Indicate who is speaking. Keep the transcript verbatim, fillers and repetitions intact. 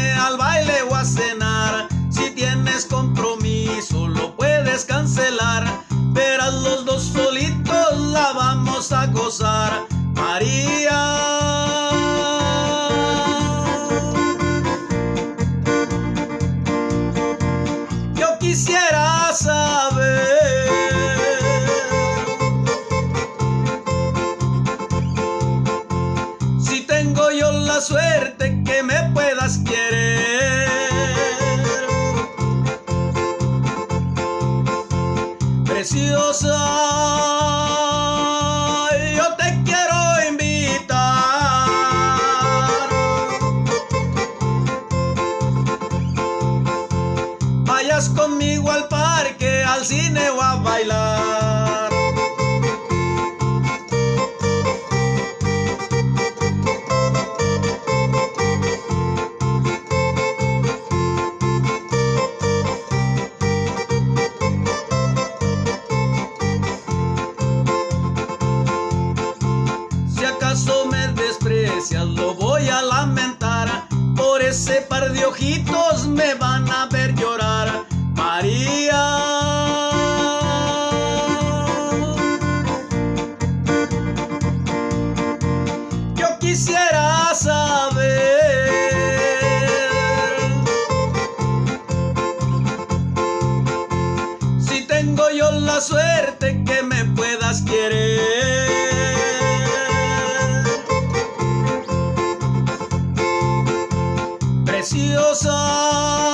Speaker 1: irme al baile o a cenar. Si tienes compromiso lo puedes cancelar. Verás, los dos solitos la vamos a gozar, María. Yo quisiera saber si tengo yo la suerte que me puedas querer. Preciosa, yo te quiero invitar. Vayas conmigo al parque, al cine o a bailar. Si acaso me desprecias, lo voy a lamentar. Por ese par de ojitos me van a ver llorar, María. Yo quisiera saber si tengo yo la suerte que me puedas querer. Preciosa,